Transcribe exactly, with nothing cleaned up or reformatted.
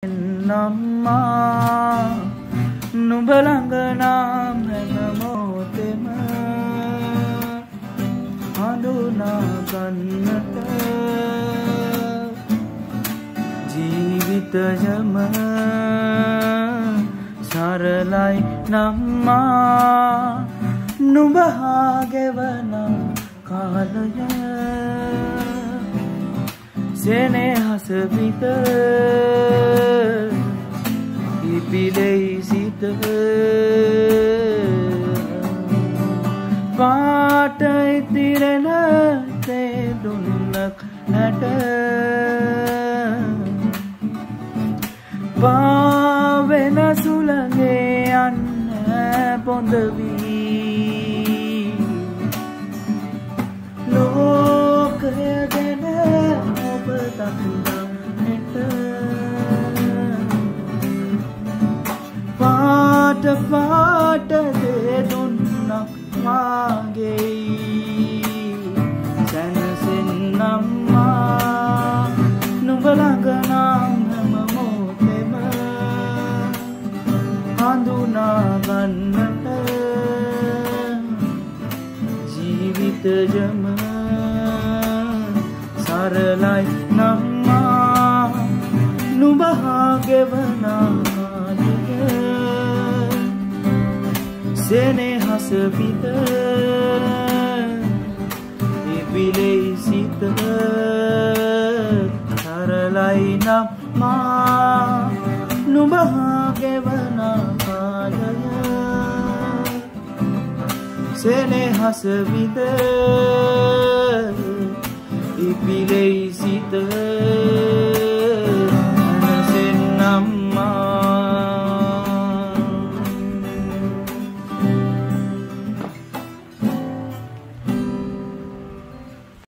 නම්මා නුඹ ළඟ නම් හැම මොහොතෙම හඳුනා ගන්නට ජීවිතයම සරලයි නම්මා නුඹ හා ගෙවන කාලය සෙනෙහස පිට ඉපිලෙයි සිත පාට ඉතිරෙන තේ දුන්නක් නැට පාවෙන සුළඟේ යන්න පොඳ වී ලෝකය ගැන ඔබ දකින්නට පාට පාට දේ දුන්නක් මාගේ සැනසෙන්නම්මා නුඹ ළඟ නම් හැම මොහොතෙම හඳුනා ගන්නට ජීවිතයම සරලයි නම්මා නුඹ හා ගෙවන කාලය සෙනෙහස පිට ඉපිලෙයි සිත සරලයි නම්මා නුඹ හා ගෙවන කාලය සෙනෙහස පිට ඉපිලෙයි සිත